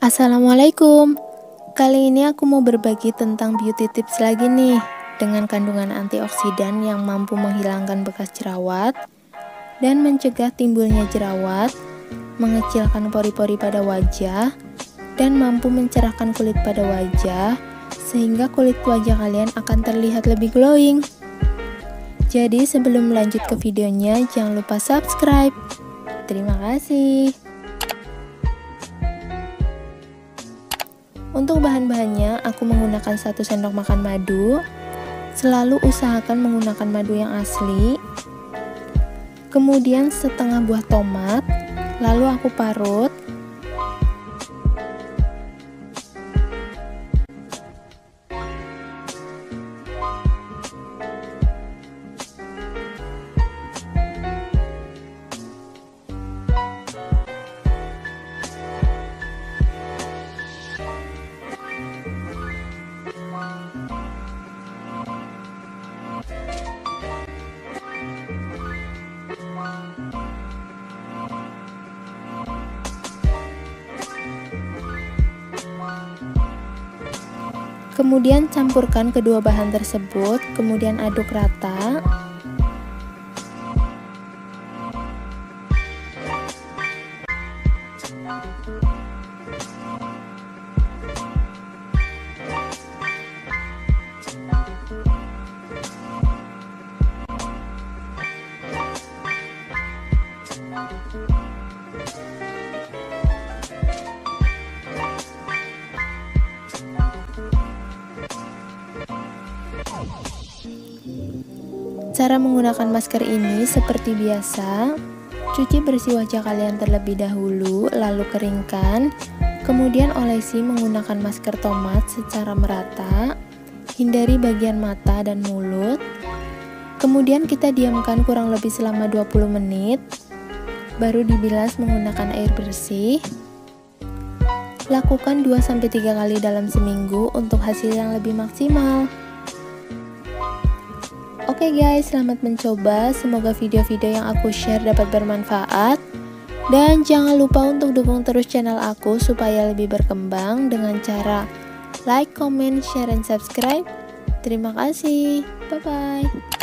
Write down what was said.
Assalamualaikum. Kali ini aku mau berbagi tentang beauty tips lagi nih, dengan kandungan antioksidan yang mampu menghilangkan bekas jerawat dan mencegah timbulnya jerawat, mengecilkan pori-pori pada wajah, dan mampu mencerahkan kulit pada wajah sehingga kulit wajah kalian akan terlihat lebih glowing. Jadi sebelum lanjut ke videonya, jangan lupa subscribe. Terima kasih. Untuk bahan-bahannya, aku menggunakan 1 sendok makan madu. Selalu usahakan menggunakan madu yang asli. Kemudian setengah buah tomat, lalu aku parut. Kemudian campurkan kedua bahan tersebut, kemudian aduk rata. Cara menggunakan masker ini seperti biasa, cuci bersih wajah kalian terlebih dahulu, lalu keringkan, kemudian olesi menggunakan masker tomat secara merata, hindari bagian mata dan mulut, kemudian kita diamkan kurang lebih selama 20 menit, baru dibilas menggunakan air bersih. Lakukan 2-3 kali dalam seminggu untuk hasil yang lebih maksimal. Oke guys, selamat mencoba. Semoga video-video yang aku share dapat bermanfaat. Dan jangan lupa untuk dukung terus channel aku supaya lebih berkembang dengan cara like, comment, share, dan subscribe. Terima kasih. Bye-bye.